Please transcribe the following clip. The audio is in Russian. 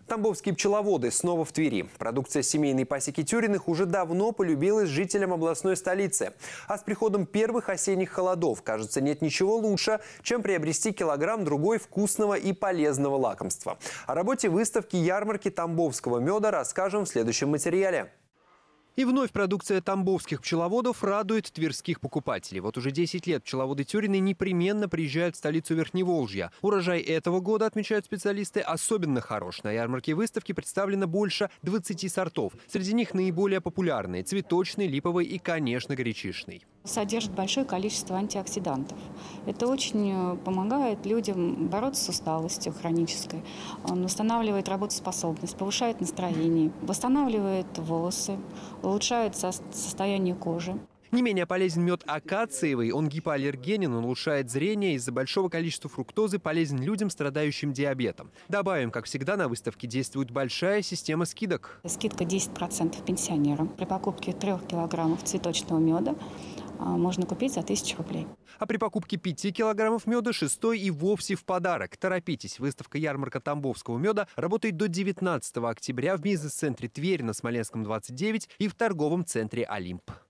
Тамбовские пчеловоды снова в Твери. Продукция семейной пасеки Тюриных уже давно полюбилась жителям областной столицы. А с приходом первых осенних холодов, кажется, нет ничего лучше, чем приобрести килограмм-другой вкусного и полезного лакомства. О работе выставки ярмарки тамбовского меда расскажем в следующем материале. И вновь продукция тамбовских пчеловодов радует тверских покупателей. Вот уже 10 лет пчеловоды Тюрины непременно приезжают в столицу Верхневолжья. Урожай этого года, отмечают специалисты, особенно хорош. На ярмарке выставки представлено больше 20 сортов. Среди них наиболее популярные – цветочный, липовый и, конечно, горячишный. Содержит большое количество антиоксидантов. Это очень помогает людям бороться с усталостью хронической. Он восстанавливает работоспособность, повышает настроение, восстанавливает волосы, улучшает состояние кожи. Не менее полезен мед акациевый. Он гипоаллергенен, улучшает зрение, из-за большого количества фруктозы полезен людям, страдающим диабетом. Добавим, как всегда, на выставке действует большая система скидок. Скидка 10% пенсионерам. При покупке 3 килограммов цветочного меда можно купить за 1000 рублей. А при покупке 5 килограммов меда 6-й и вовсе в подарок. Торопитесь, выставка-ярмарка тамбовского меда работает до 19 октября в бизнес-центре Тверь на Смоленском 29 и в торговом центре «Олимп».